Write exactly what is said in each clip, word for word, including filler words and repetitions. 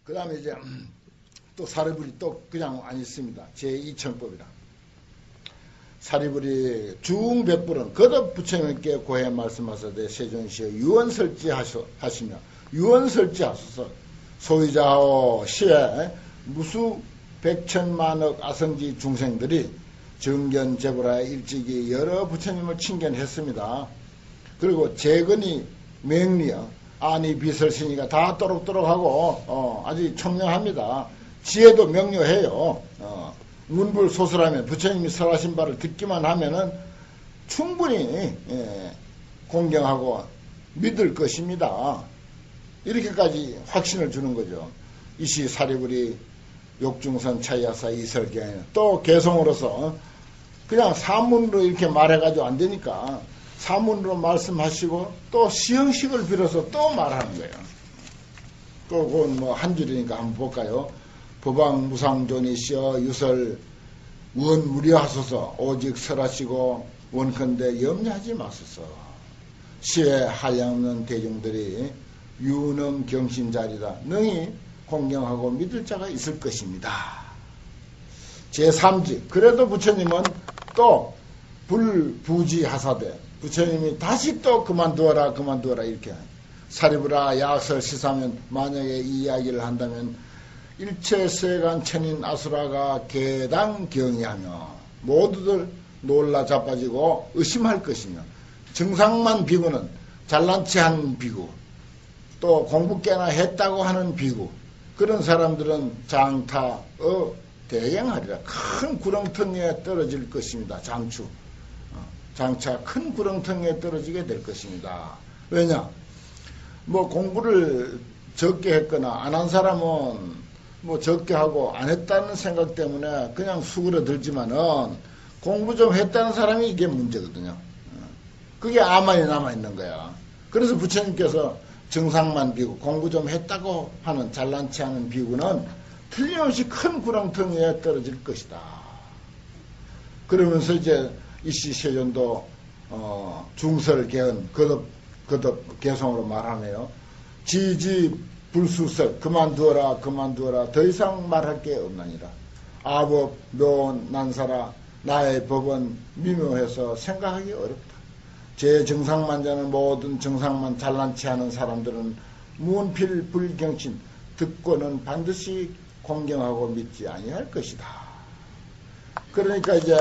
그 다음에 이제 또 사리불이 또 그냥 안 있습니다. 제이천법이라. 사리불이 중백불은 거듭 부처님께 고해 말씀하사되 세존시여 유언설지 하시며 유언설지 하소서. 소유자하오 시에 무수 백천만억 아성지 중생들이 정견 제불하에 일찍이 여러 부처님을 칭견했습니다. 그리고 재근이 맹리여 아니 비설신이가 다 또록또록 하고 어, 아주 청명합니다. 지혜도 명료해요. 어, 문불소설하면 부처님이 설하신 바를 듣기만 하면은 충분히 예, 공경하고 믿을 것입니다. 이렇게까지 확신을 주는 거죠. 이시 사리불이 욕중선 차이하사 이설경 또 개성으로서 그냥 사문으로 이렇게 말해가지고 안 되니까 사문으로 말씀하시고 또 시형식을 빌어서 또 말하는 거예요. 또 그건 뭐 한 줄이니까 한번 볼까요? 법왕 무상존이시여 유설 원 무려하소서 오직 설하시고 원컨대 염려하지 마소서. 시에 한량없는 대중들이 유능 경신자리다 능히 공경하고 믿을 자가 있을 것입니다. 제삼지 그래도 부처님은 또 불부지하사대 부처님이 다시 또 그만두어라 그만두어라 이렇게 사리불아 야설 시사면 만약에 이 이야기를 한다면 일체세간 천인 아수라가 개당 경의하며 모두들 놀라 자빠지고 의심할 것이며 정상만 비구는 잘난 체한 비구 또 공부 꽤나 했다고 하는 비구 그런 사람들은 장타 어 대행하리라. 큰 구렁텅이에 떨어질 것입니다. 장추 장차 큰 구렁텅이에 떨어지게 될 것입니다. 왜냐 뭐 공부를 적게 했거나 안 한 사람은 뭐 적게 하고 안 했다는 생각 때문에 그냥 수그러들지만은 공부 좀 했다는 사람이 이게 문제거든요. 그게 아만이 남아있는 거야. 그래서 부처님께서 정상만 비구 공부 좀 했다고 하는 잘난치 않은 비구는 틀림없이 큰 구렁텅이에 떨어질 것이다. 그러면서 이제 이시 세존도 어, 중설개헌 거듭 거듭 개성으로 말하네요. 지지 불수설 그만두어라 그만두어라 더 이상 말할 게 없나니라. 아법 묘원 난사라 나의 법은 미묘해서 생각하기 어렵다. 제 정상만자는 모든 정상만 잘난치 않은 사람들은 무언필 불경신 듣고는 반드시 공경하고 믿지 아니할 것이다. 그러니까 이제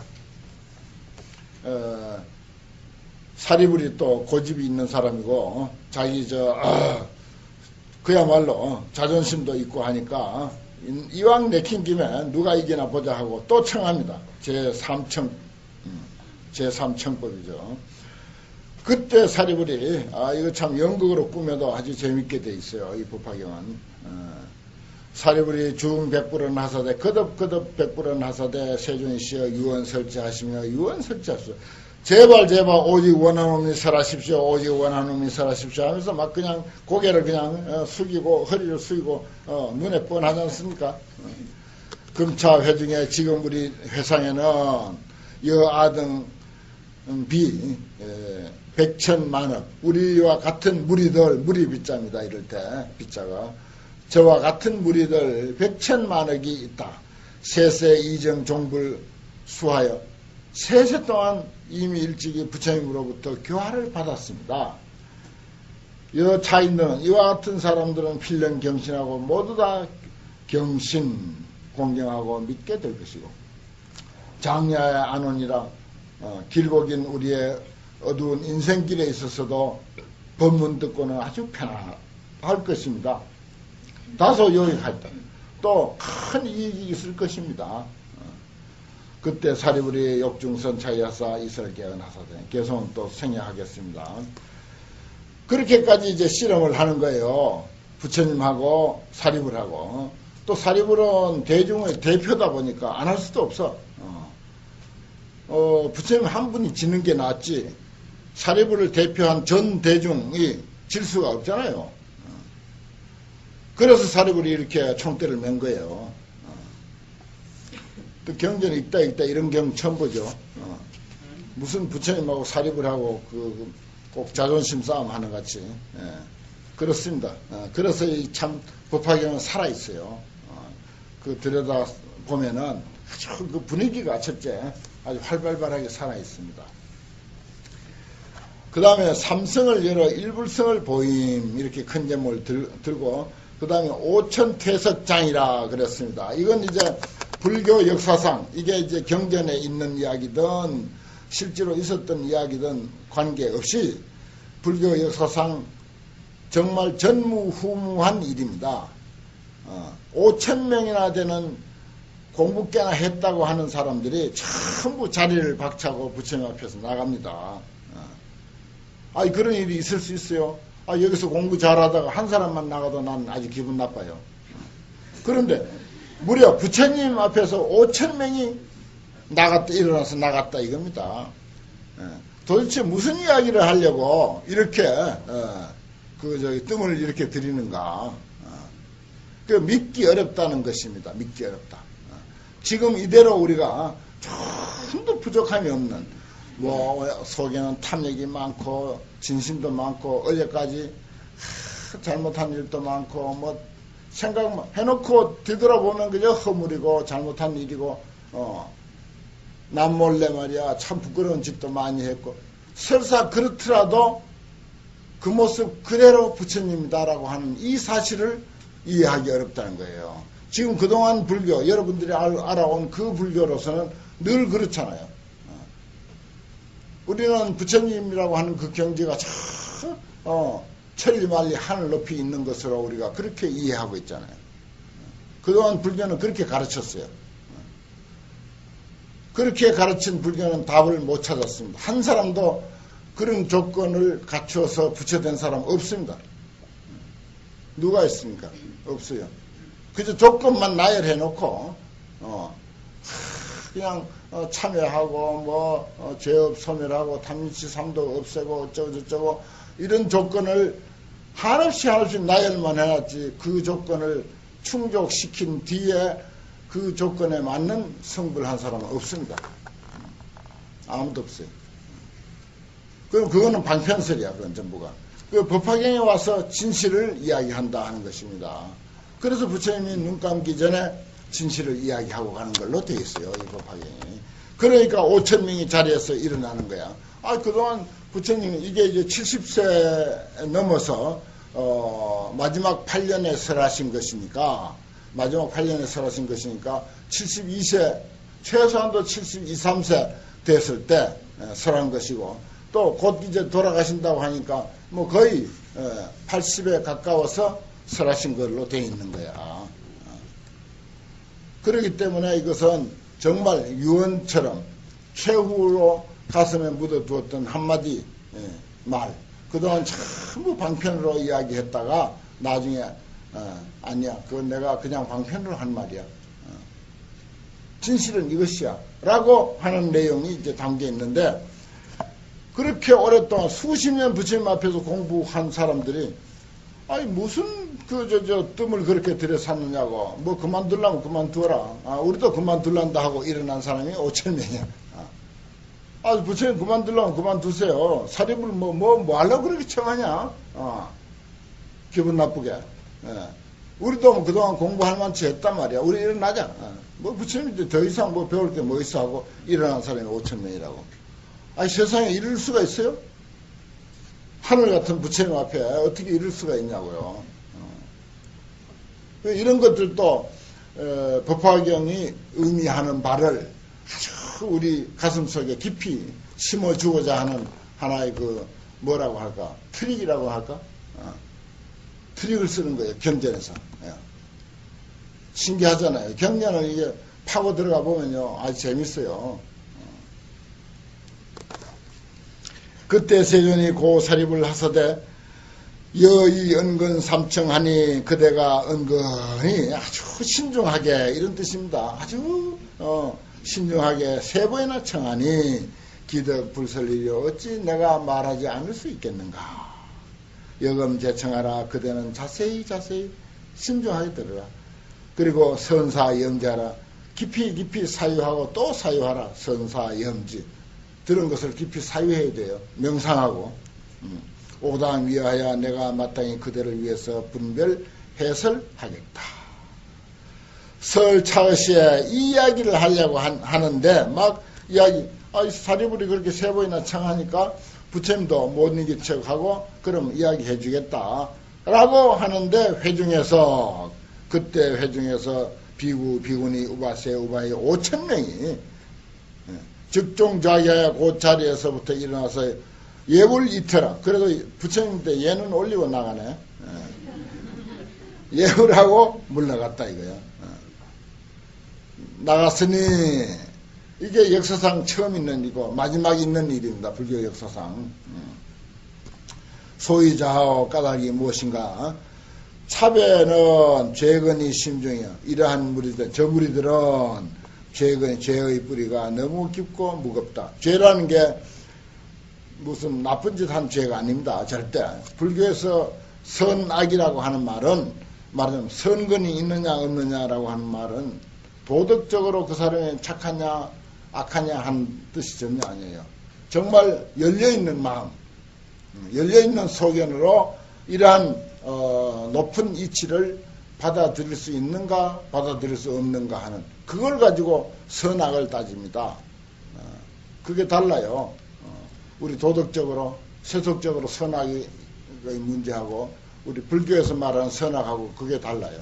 어, 사리불이 또 고집이 있는 사람이고 어, 자기 저 어, 그야말로 어, 자존심도 있고 하니까 어, 이왕 내킨 김에 누가 이기나 보자 하고 또 청합니다. 제삼청 음, 제삼청법이죠. 그때 사리불이 아 이거 참 연극으로 꾸며도 아주 재밌게 돼 있어요. 이 법화경은 어, 사리불이 중백불은 하사대 거듭거듭 백불은 하사대 세존이시여 유언설지하시며 유언설지하소서. 제발 제발 오직 원하노니 설하십시오. 오직 원하노니 설하십시오 하면서 막 그냥 고개를 그냥 어, 숙이고 허리를 숙이고 어, 눈에 뻔하지 않습니까? 어. 금차 회중에 지금 우리 회상에는 여아등 비 에, 백천만억 우리와 같은 무리들 무리 비자입니다. 이럴 때 비자가 저와 같은 무리들 백천만억이 있다. 세세 이정 종불 수하여 세세 동안 이미 일찍이 부처님으로부터 교화를 받았습니다. 이 차있는 이와 같은 사람들은 필령 경신하고 모두 다 경신 공경하고 믿게 될 것이고 장야의 안원이라 어, 길고 긴 우리의 어두운 인생길에 있어서도 법문 듣고는 아주 편안할 것입니다. 다소 유익할 때 또 큰 이익이 있을 것입니다. 그때 사리불이 욕중선 차이하사 이설개헌 하사되 개성은 또 생략하겠습니다. 그렇게까지 이제 실험을 하는 거예요. 부처님하고 사리불하고 또 사리불은 대중의 대표다 보니까 안 할 수도 없어. 어, 어 부처님 한 분이 지는 게 낫지 사리불을 대표한 전 대중이 질 수가 없잖아요. 그래서 사리불이 이렇게 총대를 맨 거예요. 또 경전에 있다 있다 이런 경 처음 보죠. 어. 무슨 부처님하고 사리불하고 그 꼭 자존심 싸움 하는 같이 예. 그렇습니다. 어, 그래서 이 참 법화경은 살아있어요. 어, 그 들여다 보면은 아주 그 분위기가 첫째 아주 활발하게 살아있습니다. 그 다음에 삼성을 열어 일불성을 보임 이렇게 큰 제목을 들, 들고 그 다음에 오천퇴석장이라 그랬습니다. 이건 이제 불교 역사상 이게 이제 경전에 있는 이야기든 실제로 있었던 이야기든 관계없이 불교 역사상 정말 전무후무한 일입니다. 어, 오천 명이나 되는 공부 꽤나 했다고 하는 사람들이 전부 자리를 박차고 부처님 앞에서 나갑니다. 어. 아니 그런 일이 있을 수 있어요. 아, 여기서 공부 잘하다가 한 사람만 나가도 난 아주 기분 나빠요. 그런데 무려 부처님 앞에서 오천 명이 나갔다 일어나서 나갔다 이겁니다. 예. 도대체 무슨 이야기를 하려고 이렇게 어, 그 저기 뜸을 이렇게 들이는가? 어. 그 믿기 어렵다는 것입니다. 믿기 어렵다. 어. 지금 이대로 우리가 전도 부족함이 없는 뭐 속에는 탐욕이 많고 진심도 많고 어제까지 하, 잘못한 일도 많고 뭐 생각만 해놓고 뒤돌아보면 그저 허물이고 잘못한 일이고 어, 남 몰래 말이야 참 부끄러운 짓도 많이 했고 설사 그렇더라도 그 모습 그대로 부처님이다라고 하는 이 사실을 이해하기 어렵다는 거예요. 지금 그동안 불교 여러분들이 알, 알아온 그 불교로서는 늘 그렇잖아요. 어. 우리는 부처님이라고 하는 그 경지가 참 어, 천리만리 하늘 높이 있는 것으로 우리가 그렇게 이해하고 있잖아요. 그동안 불교는 그렇게 가르쳤어요. 그렇게 가르친 불교는 답을 못 찾았습니다. 한 사람도 그런 조건을 갖추어서 부처된 사람 없습니다. 누가 있습니까? 없어요. 그저 조건만 나열해 놓고 어, 그냥 어, 참여하고 뭐 어, 죄업 소멸하고 탐진치 삼도 없애고 어쩌고 저쩌고 이런 조건을 한없이 한없이 나열만 해놨지 그 조건을 충족시킨 뒤에 그 조건에 맞는 성불을 한 사람은 없습니다. 아무도 없어요. 그럼 그거는 방편설이야. 그건 전부가. 그 법화경에 와서 진실을 이야기한다 하는 것입니다. 그래서 부처님이 눈 감기 전에 진실을 이야기하고 가는 걸로 되어 있어요. 이 법화경이. 그러니까 오천 명이 자리에서 일어나는 거야. 아, 그동안 부처님이 이게 이제 칠십 세 넘어서 어, 마지막 팔 년에 설하신 것이니까 마지막 팔 년에 설하신 것이니까 칠십이 세 최소한도 칠십이, 삼 세 됐을 때 설한 것이고 또 곧 이제 돌아가신다고 하니까 뭐 거의 팔십에 가까워서 설하신 걸로 되어 있는 거야. 그렇기 때문에 이것은 정말 유언처럼 최후로 가슴에 묻어두었던 한마디 말 그동안 전부 방편으로 이야기했다가 나중에 어, 아니야 그건 내가 그냥 방편으로 한 말이야 어, 진실은 이것이야 라고 하는 내용이 이제 담겨 있는데 그렇게 오랫동안 수십 년 부처님 앞에서 공부한 사람들이 아니 무슨 그 저 저 뜸을 그렇게 들여샀느냐고 뭐 그만둘라면 그만두어라 아, 우리도 그만둘란다 하고 일어난 사람이 오천 명이야. 아, 부처님 그만둘라면 그만두세요. 사립을 뭐, 뭐, 뭐 하려고 그렇게 청하냐? 어, 기분 나쁘게. 예. 우리도 뭐 그동안 공부할 만치 했단 말이야. 우리 일어나자. 어. 뭐 부처님이 더 이상 뭐 배울 게 뭐 있어 하고 일어난 사람이 오천 명이라고. 아니, 세상에 이럴 수가 있어요? 하늘 같은 부처님 앞에 어떻게 이럴 수가 있냐고요. 어. 이런 것들도, 에, 법화경이 의미하는 바를 아주 우리 가슴 속에 깊이 심어주고자 하는 하나의 그 뭐라고 할까 트릭이라고 할까 어. 트릭을 쓰는 거예요. 경전에서. 예. 신기하잖아요. 경전을 이게 파고 들어가 보면요 아주 재밌어요. 어. 그때 세존이 고사립을 하서되 여의 은근 삼청하니 그대가 은근히 아주 신중하게 이런 뜻입니다. 아주 어, 신중하게 세 번이나 청하니 기덕 불설리려 어찌 내가 말하지 않을 수 있겠는가. 여금 제청하라. 그대는 자세히 자세히 신중하게 들으라. 그리고 선사염지하라. 깊이 깊이 사유하고 또 사유하라. 선사염지. 들은 것을 깊이 사유해야 돼요. 명상하고. 음. 오당 위하여 내가 마땅히 그대를 위해서 분별해설하겠다. 설 차시에 이 이야기를 하려고 한, 하는데 막 이야기, 아, 사리불이 그렇게 세 번이나 청하니까 부처님도 못 이길 척하고 그럼 이야기해 주겠다 라고 하는데, 회중에서 그때 회중에서 비구 비구니 우바세 우바이 오천 명이 즉종자기야 그 자리에서부터 일어나서 예불 이태라. 그래도 부처님 때 예는 올리고 나가네. 예불하고 물러갔다 이거야. 나갔으니 이게 역사상 처음 있는 일이고 마지막 있는 일입니다. 불교 역사상. 소위 자하오 까닭이 무엇인가? 차배는 죄근이 심중이요. 이러한 무리들, 저 무리들은 죄근, 죄의 뿌리가 너무 깊고 무겁다. 죄라는 게 무슨 나쁜 짓 한 죄가 아닙니다. 절대. 불교에서 선악이라고 하는 말은, 말하자면 선근이 있느냐 없느냐라고 하는 말은 도덕적으로 그 사람이 착하냐 악하냐 하는 뜻이 전혀 아니에요. 정말 열려있는 마음, 열려있는 소견으로 이러한 어, 높은 이치를 받아들일 수 있는가 받아들일 수 없는가 하는, 그걸 가지고 선악을 따집니다. 어, 그게 달라요. 어, 우리 도덕적으로 세속적으로 선악의 문제하고 우리 불교에서 말하는 선악하고 그게 달라요.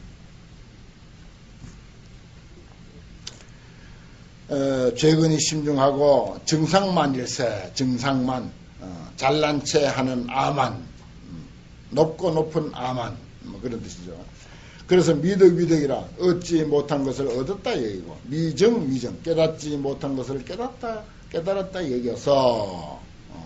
어, 죄근이 심중하고 정상만일세, 정상만, 어, 잘난 체 하는 아만, 높고 높은 아만, 뭐 그런 뜻이죠. 그래서 미덕 미덕이라 얻지 못한 것을 얻었다 여기고, 미정 미정 깨닫지 못한 것을 깨닫다 깨달았다 여겨서 어.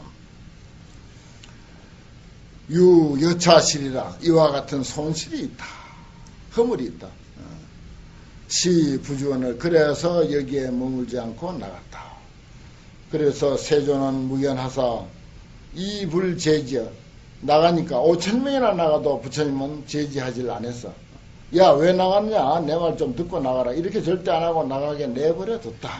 유 여차실이라 이와 같은 손실이 있다, 허물이 있다. 어. 시 부주원을 그래서 여기에 머물지 않고 나갔다. 그래서 세존은 무견하사 이불제지여, 나가니까 오천 명이나 나가도 부처님은 제지하지를 않았어. 야, 왜 나갔냐? 내 말 좀 듣고 나가라. 이렇게 절대 안 하고 나가게 내버려 뒀다.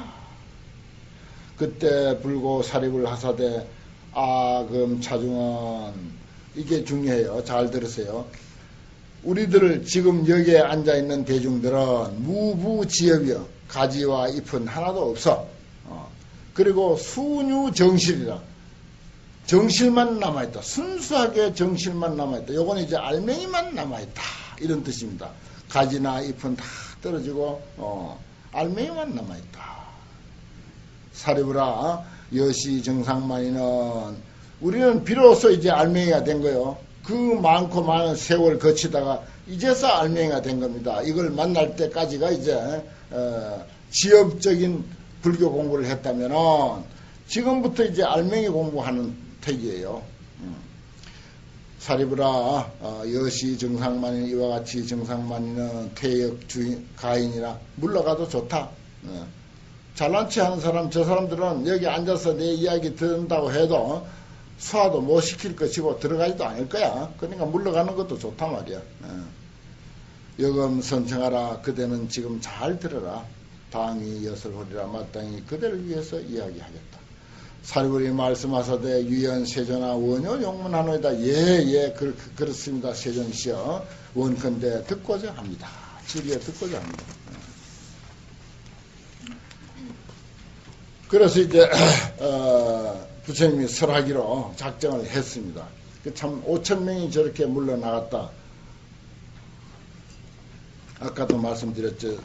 그때 불고 사립을 하사대 아금 차중은, 이게 중요해요. 잘 들으세요. 우리들 지금 여기에 앉아있는 대중들은 무부지엽이여, 가지와 잎은 하나도 없어. 어. 그리고 수유정실이라, 정실만 남아있다. 순수하게 정실만 남아있다. 요건 이제 알맹이만 남아있다. 이런 뜻입니다. 가지나 잎은 다 떨어지고 어, 알맹이만 남아있다. 사리부라 여시 정상만이는, 우리는 비로소 이제 알맹이가 된 거예요. 그 많고 많은 세월 거치다가 이제서 알맹이가 된 겁니다. 이걸 만날 때까지가 이제 어, 지엽적인 불교 공부를 했다면은 지금부터 이제 알맹이 공부하는 택이에요. 사리부라 어, 여시 정상만인, 이와 같이 정상만인은 퇴역 주인 가인이라 물러가도 좋다. 어. 잘난 체 하는 사람, 저 사람들은 여기 앉아서 내 이야기 듣는다고 해도 수화도 못 시킬 것이고 들어가지도 않을 거야. 그러니까 물러가는 것도 좋단 말이야. 어. 여금 선청하라. 그대는 지금 잘 들어라. 당이 여설호리라. 마땅히 그대를 위해서 이야기하겠다. 사리불이 말씀하사되 유연 세존아 원효 용문하노이다. 예예 예, 그, 그렇습니다. 세존시여 원컨대 듣고자 합니다. 지리에 듣고자 합니다. 그래서 이제 어, 부처님이 설하기로 작정을 했습니다. 참 오천 명이 저렇게 물러나갔다. 아까도 말씀드렸듯이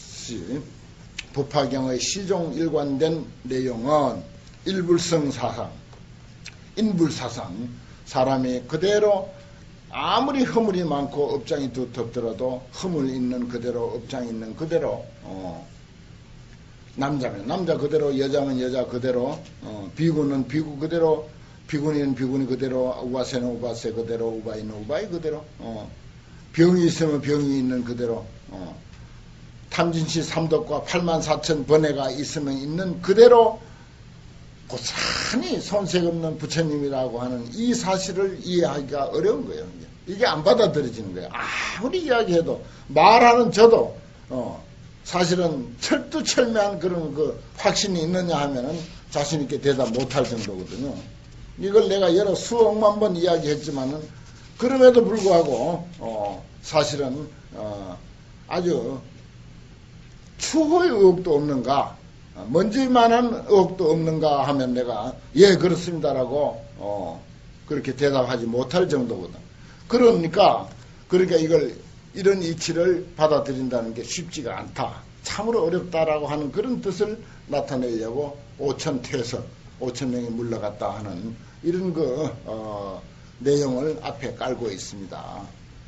부파경의 시종 일관된 내용은 일불성사상, 인불사상, 사람이 그대로 아무리 허물이 많고 업장이 두텁더라도 허물 있는 그대로, 업장 있는 그대로, 어, 남자면 남자 그대로, 여자면 여자 그대로, 어, 비구는 비구 그대로, 비구니는 비구니 그대로, 우바세는 우바세 그대로, 우바이는 우바이 그대로, 어, 병이 있으면 병이 있는 그대로, 어, 탐진치 삼덕과 팔만 사천 번뇌가 있으면 있는 그대로 고스란히 손색 없는 부처님이라고 하는 이 사실을 이해하기가 어려운 거예요. 이게 안 받아들여지는 거예요. 아무리 이야기해도, 말하는 저도 어, 사실은 철두철미한 그런 그 확신이 있느냐 하면은 자신 있게 대답 못할 정도거든요. 이걸 내가 여러 수억만 번 이야기했지만은 그럼에도 불구하고 어, 사실은 어, 아주 추호의 의혹도 없는가, 먼지만한 의혹도 없는가 하면 내가 예 그렇습니다라고 어, 그렇게 대답하지 못할 정도거든. 그러니까 그러니까 이걸 이런 이치를 받아들인다는 게 쉽지가 않다, 참으로 어렵다라고 하는 그런 뜻을 나타내려고 오천 퇴석, 오천 명이 물러갔다 하는 이런 그 어, 내용을 앞에 깔고 있습니다.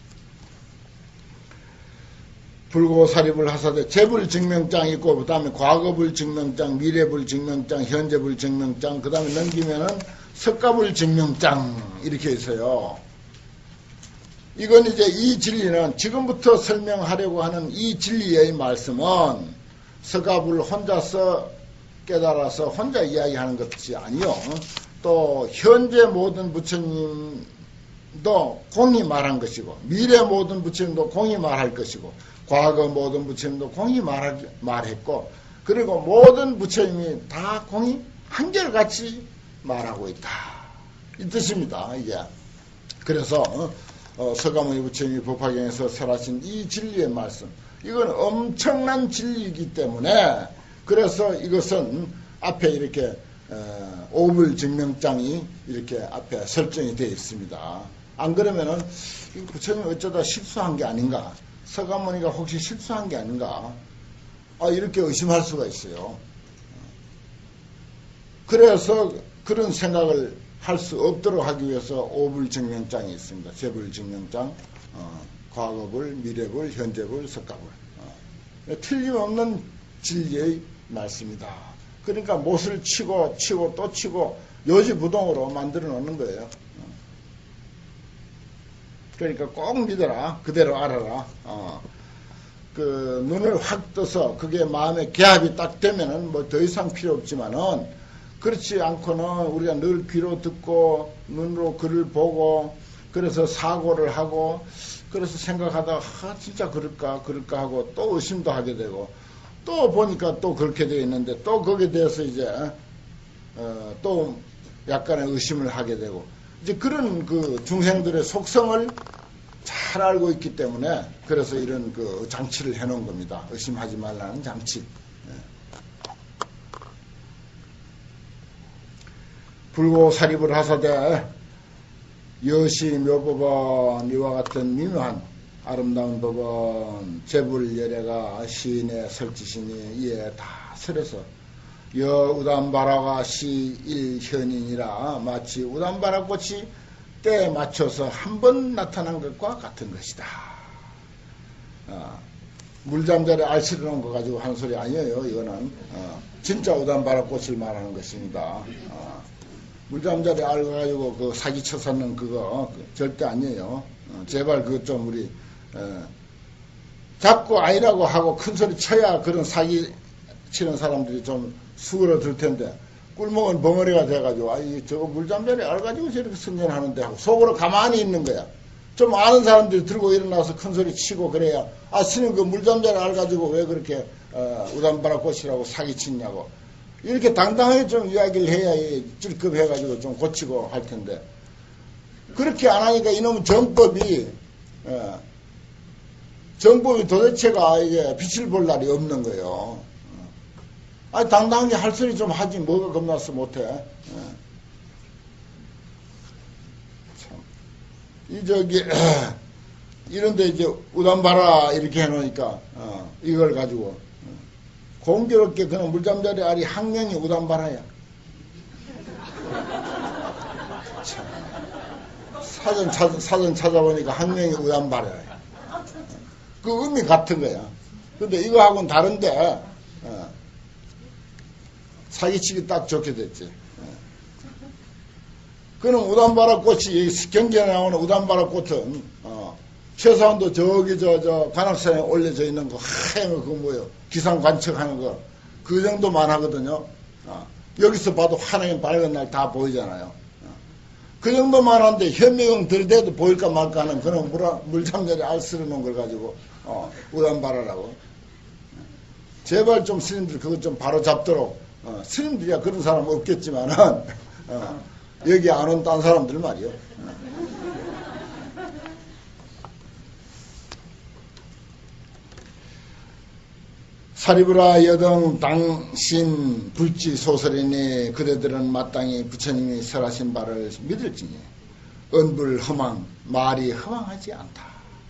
불고사립을 하사되 재불증명장 있고 그 다음에 과거불증명장, 미래불증명장, 현재불증명장, 그 다음에 넘기면은 석가불증명장 이렇게 있어요. 이건 이제 이 진리는 지금부터 설명하려고 하는 이 진리의 말씀은 석가불 혼자서 깨달아서 혼자 이야기하는 것이 아니요, 또 현재 모든 부처님도 공히 말한 것이고 미래 모든 부처님도 공히 말할 것이고 과거 모든 부처님도 공히 말하, 말했고 그리고 모든 부처님이 다 공히 한결같이 말하고 있다 이 뜻입니다. 이게 그래서 어, 서가모니 부처님이 법화경에서 설하신 이 진리의 말씀, 이건 엄청난 진리이기 때문에 그래서 이것은 앞에 이렇게 어, 오불증명장이 이렇게 앞에 설정이 되어 있습니다. 안 그러면은 부처님 어쩌다 실수한 게 아닌가, 서가모니가 혹시 실수한 게 아닌가, 아, 이렇게 의심할 수가 있어요. 그래서 그런 생각을 할 수 없도록 하기 위해서 오불증명장이 있습니다. 재불증명장, 어, 과거불, 미래불, 현재불, 석가불. 어, 틀림없는 진리의 말씀이다. 그러니까 못을 치고 치고 또 치고 요지부동으로 만들어 놓는 거예요. 어. 그러니까 꼭 믿어라. 그대로 알아라. 어. 그 눈을 확 떠서 그게 마음에 개합이 딱 되면은 뭐 더 이상 필요 없지만은, 그렇지 않고는 우리가 늘 귀로 듣고 눈으로 글을 보고 그래서 사고를 하고 그래서 생각하다가 아, 진짜 그럴까 그럴까 하고 또 의심도 하게 되고 또 보니까 또 그렇게 되어 있는데 또 거기에 대해서 이제 어, 또 약간의 의심을 하게 되고, 이제 그런 그 중생들의 속성을 잘 알고 있기 때문에 그래서 이런 그 장치를 해놓은 겁니다. 의심하지 말라는 장치. 불고사립을 하사되 여시 묘법은 이와 같은 미묘한 아름다운 법은 재불열애가 시인의 설지시니 이에 다 설해서 여 우담바라가 시일현인이라 마치 우담바라 꽃이 때에 맞춰서 한 번 나타난 것과 같은 것이다. 어, 물잠자리에 알 실어놓은 거 가지고 하는 소리 아니에요. 이거는 어, 진짜 우담바라 꽃을 말하는 것입니다. 어, 물잠자리 알가지고 그 사기 쳐서는 그거 절대 아니에요. 어, 제발 그것 좀 우리 어, 자꾸 아니라고 하고 큰 소리 쳐야 그런 사기 치는 사람들이 좀 수그러들 텐데, 꿀먹은 벙어리가 돼가지고 아이 저거 물잠자리 알가지고 저렇게 선전하는데 하고 속으로 가만히 있는 거야. 좀 아는 사람들이 들고 일어나서 큰 소리 치고 그래야 아 스님 그 물잠자리 알가지고 왜 그렇게 어, 우담바라 꽃이라고 사기 치냐고 이렇게 당당하게 좀 이야기를 해야 찔끔해가지고 좀 고치고 할 텐데, 그렇게 안 하니까 이놈의 정법이, 예, 정법이 도대체가 이게 빛을 볼 날이 없는 거예요. 아니, 당당하게 할 소리 좀 하지, 뭐가 겁나서 못해. 예. 참. 이, 저기, 이런데 이제 우담바라 이렇게 해놓으니까, 어, 이걸 가지고, 공교롭게 그는 물잠자리 알이 학명이 우담바라야. 참. 사전, 찾, 사전 찾아보니까 학명이 우담바라야. 그 의미 같은 거야. 근데 이거하고는 다른데, 어, 사기치기 딱 좋게 됐지. 어. 그는 우담바라 꽃이, 경기에 나오는 우담바라 꽃은, 어, 최소한도 저기 저, 저, 관악산에 올려져 있는 거, 하얀 거, 그거 뭐예요? 기상 관측하는 거, 그 정도만 하거든요. 어. 여기서 봐도 하늘이 밝은 날 다 보이잖아요. 어. 그 정도만 하는데 현미경 들대도 보일까 말까 하는 그런 물, 물잠자리 알 쓸어 놓은 걸 가지고, 어, 우담바라라고. 제발 좀 스님들 그것 좀 바로 잡도록, 어, 스님들이야 그런 사람 없겠지만은, 어, 여기 안 온 딴 사람들 말이요. 사리부라 여등 당신 불지 소설이니 그대들은 마땅히 부처님이 설하신 바를 믿을지니 은불 허망 말이 허망하지 않다.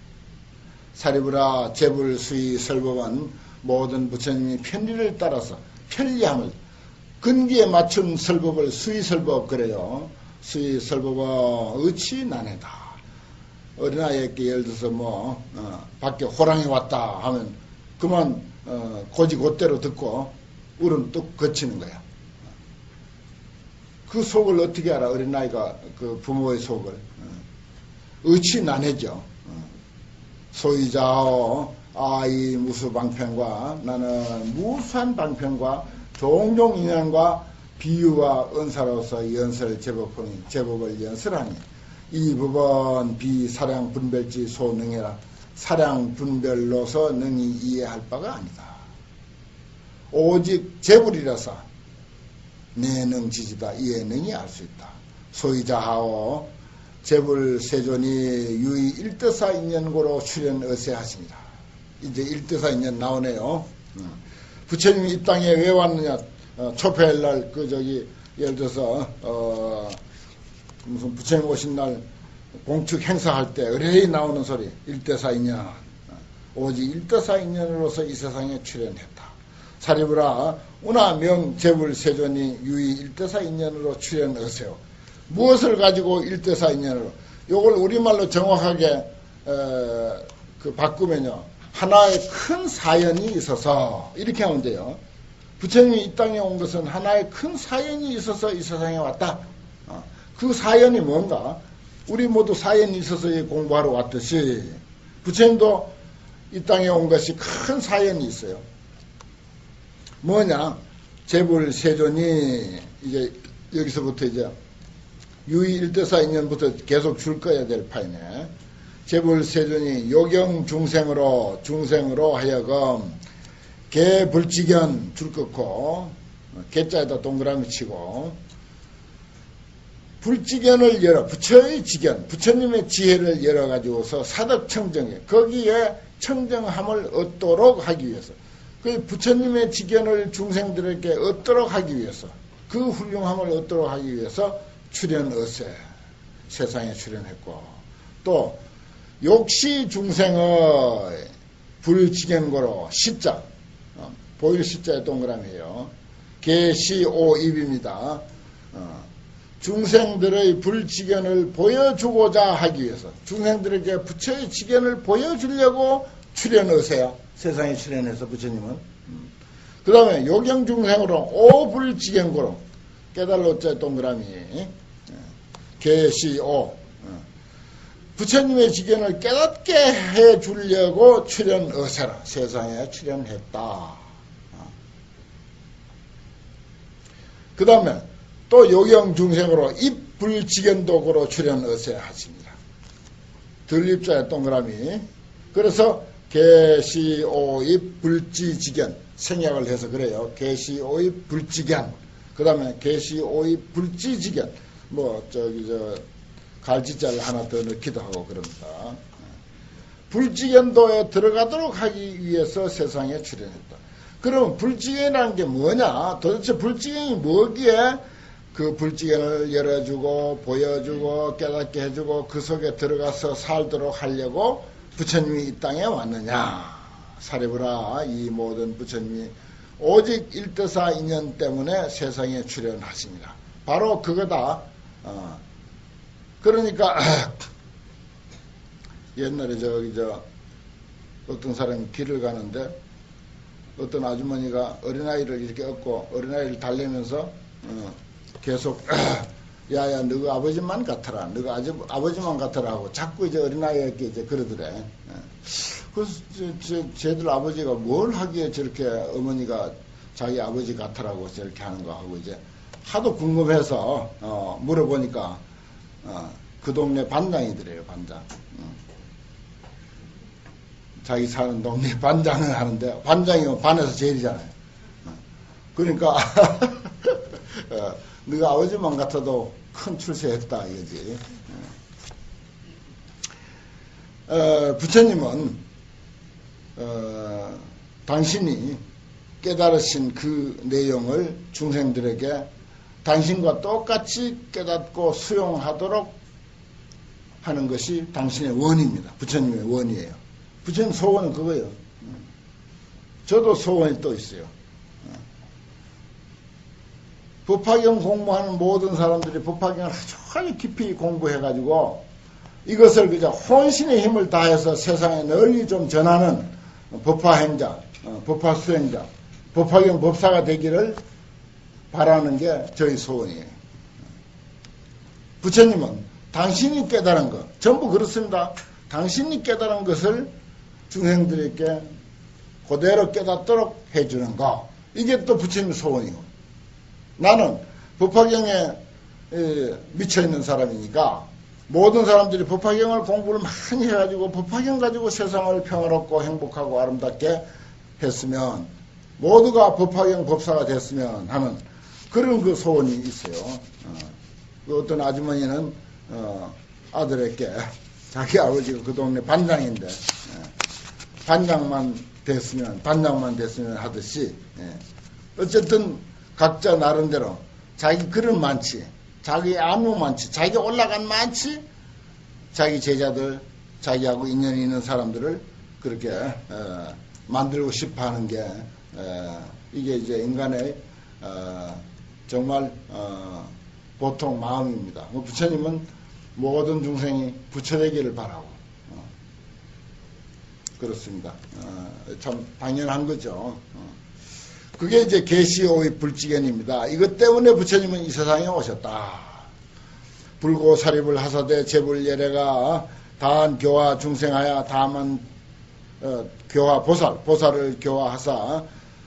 사리부라 재불 수의 설법은 모든 부처님이 편리를 따라서 편리함을 근기에 맞춘 설법을 수의 설법 그래요. 수의 설법은 어치 난해다. 어린아이에게 예를 들어서 뭐 어, 밖에 호랑이 왔다 하면 그만 어, 고지 곧대로 듣고 울음 뚝 거치는 거야. 그 속을 어떻게 알아? 어린아이가 그 부모의 속을. 어치 난해죠. 소이자오 아이 무수 방편과 나는 무수한 방편과 종종 인연과 비유와 은사로서 연설 제법을, 제법을 연설하니 이 법은 비사량 분별지 소능해라. 사량 분별로서 능히 이해할 바가 아니다. 오직 재불이라서 내능 지지다. 이에 능히 알 수 있다. 소이자하오 재불 세존이 유의 일대사 인연고로 출연 어세하십니다. 이제 일대사 인연 나오네요. 부처님이 이 땅에 왜 왔느냐? 어, 초패일 날 그 저기 예를 들어서 어, 무슨 부처님 오신 날 공축 행사할 때 의뢰이 나오는 소리 일대사 인연. 오직 일대사 인연으로서 이 세상에 출연했다. 사리부라 운하 명 재불 세존이 유의 일대사 인연으로 출연하세요. 무엇을 가지고 일대사 인연으로? 요걸 우리말로 정확하게 에, 그 바꾸면요. 하나의 큰 사연이 있어서 이렇게 하면 돼요. 부처님이 이 땅에 온 것은 하나의 큰 사연이 있어서 이 세상에 왔다. 어, 그 사연이 뭔가? 우리 모두 사연이 있어서 공부하러 왔듯이 부처님도 이 땅에 온 것이 큰 사연이 있어요. 뭐냐? 재불 세존이 이제 여기서부터 이제 유의 일대사 인연부터 계속 줄 거야 될 파이네. 재불 세존이 요경 중생으로 중생으로 하여금 개 불지견 줄 긋고 개자에다 동그라미 치고 불지견을 열어 부처의 지견 부처님의 지혜를 열어가지고서 사덕청정에 거기에 청정함을 얻도록 하기 위해서 그 부처님의 지견을 중생들에게 얻도록 하기 위해서 그 훌륭함을 얻도록 하기 위해서 출연어세 세상에 출연했고 또 욕시 중생의 불지견고로 시자 어, 보일 시자에 동그라미에요. 계시오입입니다. 어, 중생들의 불지견을 보여주고자 하기 위해서 중생들에게 부처의 지견을 보여주려고 출연하세요. 세상에 출연해서 부처님은 음. 그 다음에 요경중생으로 오불지견고로 깨달로자 동그라미 계시오 부처님의 지견을 깨닫게 해주려고 출연하세라. 세상에 출연했다. 그 다음에 또 요경중생으로 입불지견도고로 출연하세 하십니다. 들립자의 동그라미. 그래서 계시오입 불지지견 생략을 해서 그래요. 계시오입 불지견. 그 다음에 계시오입 불지지견. 뭐 저기 저 갈지자를 하나 더 넣기도 하고 그럽니다. 불지견도에 들어가도록 하기 위해서 세상에 출연했다. 그럼 불지견이라는 게 뭐냐? 도대체 불지견이 뭐기에 그 불지견을 열어주고 보여주고 깨닫게 해주고 그 속에 들어가서 살도록 하려고 부처님이 이 땅에 왔느냐? 사리부라 이 모든 부처님이 오직 일대사 인연 때문에 세상에 출연하십니다. 바로 그거다. 어. 그러니까 옛날에 저기 저 어떤 사람이 길을 가는데 어떤 아주머니가 어린아이를 이렇게 업고 어린아이를 달래면서 어, 계속 야야 너가 아버지만 같아라 너가 아주, 아버지만 같아라 하고 자꾸 이제 어린아이에게 이제 그러더래. 그래서 저, 저, 쟤들 아버지가 뭘 하기에 저렇게 어머니가 자기 아버지 같아라고 저렇게 하는 거 하고 이제 하도 궁금해서 어, 물어보니까 어, 그 동네 반장이더래요. 반장. 어. 자기 사는 동네 반장을 하는데 반장이면 반에서 제일이잖아요. 어. 그러니까 어, 네가 아버지만 같아도 큰 출세했다 이거지. 어, 부처님은 어, 당신이 깨달으신 그 내용을 중생들에게 당신과 똑같이 깨닫고 수용하도록 하는 것이 당신의 원입니다. 부처님의 원이에요. 부처님 소원은 그거예요. 저도 소원이 또 있어요. 법화경 공부하는 모든 사람들이 법화경을 아주 깊이 공부해가지고 이것을 그저 혼신의 힘을 다해서 세상에 널리 좀 전하는 법화행자, 법화수행자, 법화경 법사가 되기를 바라는 게 저희 소원이에요. 부처님은 당신이 깨달은 것, 전부 그렇습니다. 당신이 깨달은 것을 중생들에게 그대로 깨닫도록 해주는 거, 이게 또 부처님 소원이고, 나는 법화경에 미쳐있는 사람이니까 모든 사람들이 법화경을 공부를 많이 해가지고 법화경 가지고 세상을 평화롭고 행복하고 아름답게 했으면, 모두가 법화경 법사가 됐으면 하는 그런 그 소원이 있어요. 어, 그 어떤 아주머니는 어, 아들에게, 자기 아버지가 그 동네 반장인데 예, 반장만 됐으면 반장만 됐으면 하듯이, 예, 어쨌든 각자 나름대로 자기 글은 많지, 자기 안무 많지, 자기 올라간 많지, 자기 제자들, 자기하고 인연이 있는 사람들을 그렇게 어, 만들고 싶어 하는 게 어, 이게 이제 인간의 어, 정말 어, 보통 마음입니다. 부처님은 모든 중생이 부처되기를 바라고 어, 그렇습니다. 어, 참 당연한 거죠. 어. 그게 이제 계시오의 불지견입니다. 이것 때문에 부처님은 이 세상에 오셨다. 불고사립을 하사대 재불예례가 다한 교화 중생하여 다만 어, 교화 보살, 보살을 교화하사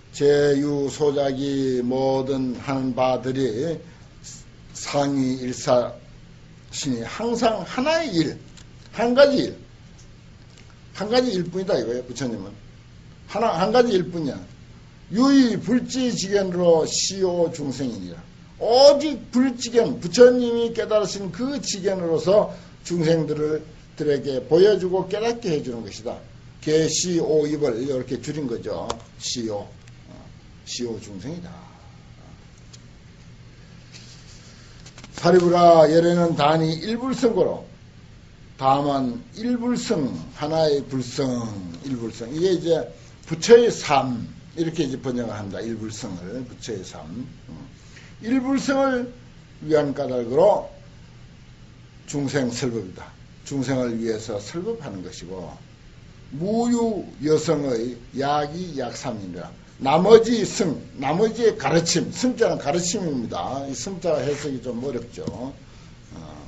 제유소작이 모든 하는 바들이 상위 일사신이 항상 하나의 일, 한 가지 일, 한 가지 일뿐이다 이거예요. 부처님은 하나 한 가지 일뿐이야. 유의 불지지견으로 시오 중생이니라. 오직 불지견, 부처님이 깨달으신 그 지견으로서 중생들에게 보여주고 깨닫게 해주는 것이다. 계시오입을 이렇게 줄인 거죠. 시오, 시오 중생이다. 사리부라 예래는 단이 일불성고로, 다만 일불성, 하나의 불성, 일불성. 이게 이제 부처의 삶, 이렇게 이제 번역을 합니다. 일불성을, 부처의 삶. 일불성을 위한 까닭으로 중생 설법이다. 중생을 위해서 설법하는 것이고, 무유 여성의 약이 약삼이니라. 나머지 성, 나머지의 가르침, 성자는 가르침입니다. 이 성자 해석이 좀 어렵죠. 어.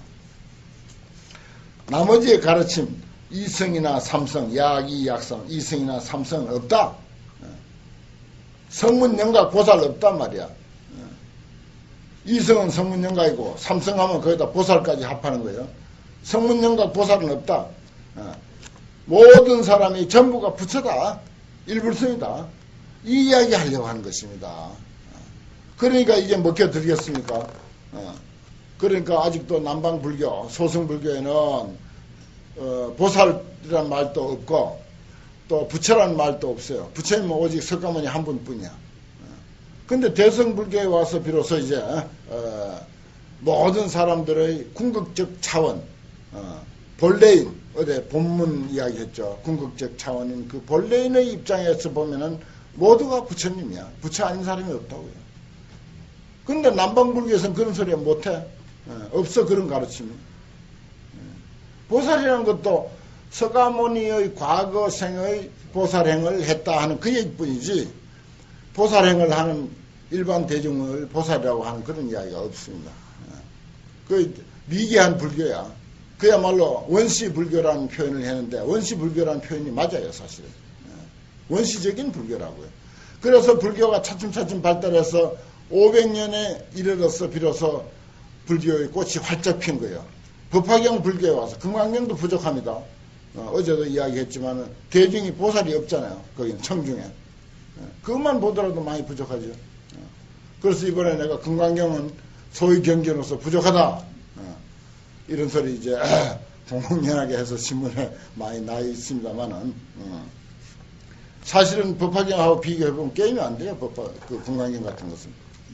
나머지의 가르침, 이성이나 삼성, 약이 약삼, 이성이나 삼성은 없다. 어. 성문영각 보살 없단 말이야. 어. 이성은 성문영각이고 삼성하면 거기다 보살까지 합하는 거예요. 성문영각 보살은 없다. 어. 모든 사람이 전부가 부처다. 일불성이다. 이 이야기 하려고 하는 것입니다. 그러니까 이게 먹혀들겠습니까? 그러니까 아직도 남방불교, 소승불교에는 어, 보살이란 말도 없고 또 부처란 말도 없어요. 부처님은 오직 석가모니 한 분뿐이야. 근데 대성불교에 와서 비로소 이제 어, 모든 사람들의 궁극적 차원, 어, 본래인, 어제 본문 이야기했죠. 궁극적 차원인 그 본래인의 입장에서 보면은 모두가 부처님이야. 부처 아닌 사람이 없다고요. 근데 남방불교에서는 그런 소리 못해. 없어, 그런 가르침이. 보살이라는 것도 서가모니의 과거 생의 보살행을 했다 하는 그 얘기뿐이지, 보살행을 하는 일반 대중을 보살이라고 하는 그런 이야기가 없습니다. 그 미개한 불교야. 그야말로 원시불교라는 표현을 했는데, 원시불교라는 표현이 맞아요, 사실은. 원시적인 불교라고요. 그래서 불교가 차츰차츰 발달해서 오백 년에 이르러서 비로소 불교의 꽃이 활짝 핀 거예요. 법화경 불교에 와서, 금강경도 부족합니다. 어, 어제도 이야기했지만 대중이 보살이 없잖아요. 거기는 청중에. 그것만 보더라도 많이 부족하죠. 그래서 이번에 내가 금강경은 소위 경전으로서 부족하다 이런 소리 이제 공공연하게 해서 신문에 많이 나 있습니다만은 음. 사실은 법화경하고 비교해보면 게임이 안 돼요. 법화, 그 건강경 같은 것은.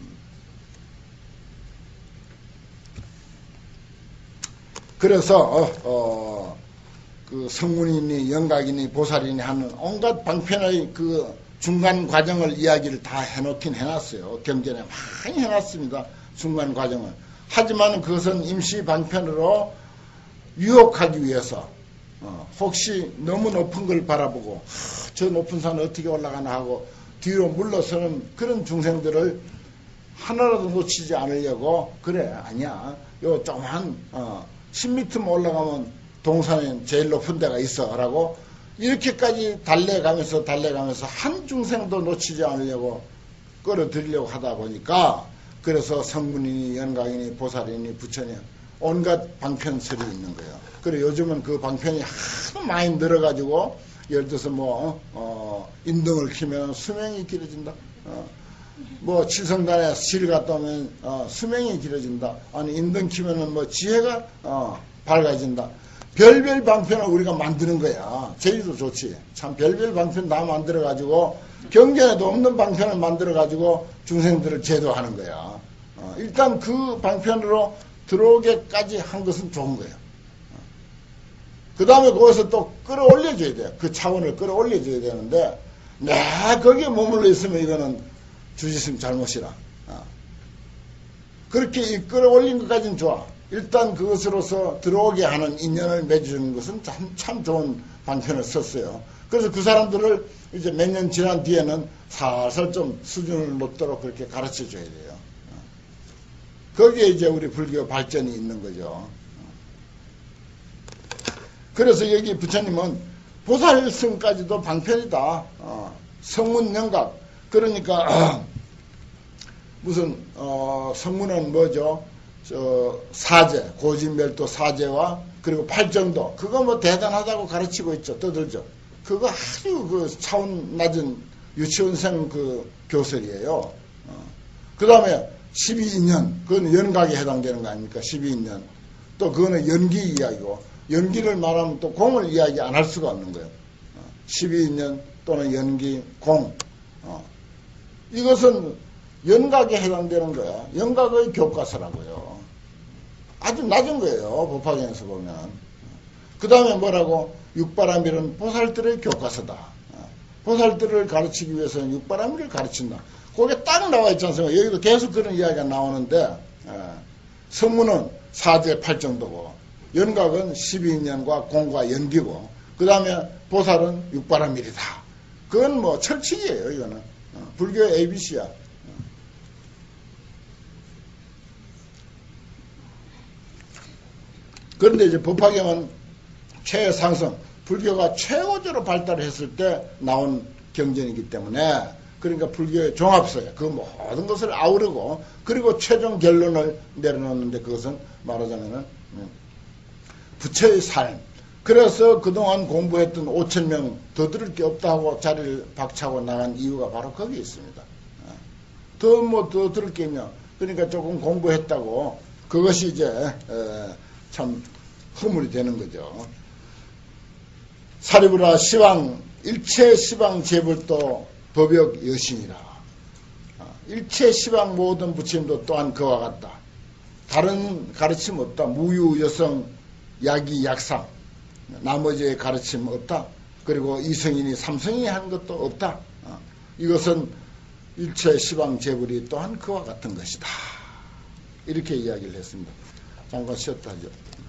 그래서 어, 어, 그 성문이니 영각이니 보살이니 하는 온갖 방편의 그 중간 과정을 이야기를 다 해놓긴 해놨어요. 경전에 많이 해놨습니다. 중간 과정을. 하지만 그것은 임시 방편으로 유혹하기 위해서 어, 혹시 너무 높은 걸 바라보고 하, 저 높은 산 어떻게 올라가나 하고 뒤로 물러서는 그런 중생들을 하나라도 놓치지 않으려고 그래 아니야 요 조그만 어, 십 미터만 올라가면 동산에 제일 높은 데가 있어 라고 이렇게까지 달래가면서 달래가면서 한 중생도 놓치지 않으려고 끌어들이려고 하다 보니까 그래서 성문이니 연각이니 보살이니 부처니 온갖 방편설이 있는 거예요. 그리고 요즘은 그 방편이 하도 많이 늘어가지고 예를 들어서 뭐 어, 인등을 키면 수명이 길어진다. 어, 뭐 칠성단에 실 갔다 오면 어, 수명이 길어진다. 아니 인등 키면은 뭐 지혜가 어, 밝아진다. 별별 방편을 우리가 만드는 거야. 제일도 좋지. 참 별별 방편 다 만들어가지고 경전에도 없는 방편을 만들어가지고 중생들을 제도하는 거야. 어, 일단 그 방편으로 들어오게까지 한 것은 좋은 거예요. 그 다음에 거기서 또 끌어올려줘야 돼요. 그 차원을 끌어올려줘야 되는데 내가 거기에 머물러 있으면 이거는 주지스님 잘못이라. 어. 그렇게 끌어올린 것까지는 좋아. 일단 그것으로서 들어오게 하는 인연을 맺어주는 것은 참, 참 좋은 방편을 썼어요. 그래서 그 사람들을 이제 몇 년 지난 뒤에는 살살 좀 수준을 높도록 그렇게 가르쳐 줘야 돼요. 거기에 이제 우리 불교 발전이 있는 거죠. 그래서 여기 부처님은 보살승까지도 방편이다. 어, 성문영각. 그러니까 무슨 어, 성문은 뭐죠? 저 사제, 고진별도 사제와 그리고 팔정도. 그거 뭐 대단하다고 가르치고 있죠. 떠들죠. 그거 아주 그 차원 낮은 유치원생 그 교설이에요. 어. 그 다음에 십이 년, 그건 연각에 해당되는 거 아닙니까? 십이 년. 또 그거는 연기 이야기고, 연기를 말하면 또 공을 이야기 안 할 수가 없는 거예요. 십이 년 또는 연기, 공. 어. 이것은 연각에 해당되는 거야. 연각의 교과서라고요. 아주 낮은 거예요. 법화경에서 보면. 그 다음에 뭐라고? 육바라밀은 보살들의 교과서다. 보살들을 가르치기 위해서는 육바라밀을 가르친다. 거기에 딱 나와 있지 않습니까? 여기도 계속 그런 이야기가 나오는데, 성문은 사제 팔정도고, 연각은 십이 년과 공과 연기고, 그 다음에 보살은 육바라밀이다. 그건 뭐 철칙이에요, 이거는. 불교의 에이비씨야. 그런데 이제 법화경은 최상승, 불교가 최고조로 발달했을 때 나온 경전이기 때문에, 그러니까 불교의 종합서예요. 그 모든 것을 아우르고 그리고 최종 결론을 내려놓는데 그것은 말하자면은 부처의 삶. 그래서 그동안 공부했던 오천 명 더 들을 게 없다고 자리를 박차고 나간 이유가 바로 거기에 있습니다. 더 뭐 더 들을 게 있냐. 그러니까 조금 공부했다고 그것이 이제 참 허물이 되는 거죠. 사리부라 시방 일체 시방 재불도 법역 여신이라. 일체 시방 모든 부처님도 또한 그와 같다. 다른 가르침 없다. 무유 여성 야기 약상 나머지의 가르침 없다. 그리고 이성인이 삼성인이 한 것도 없다. 이것은 일체 시방 재불이 또한 그와 같은 것이다. 이렇게 이야기를 했습니다. 잠깐 쉬었다 하죠.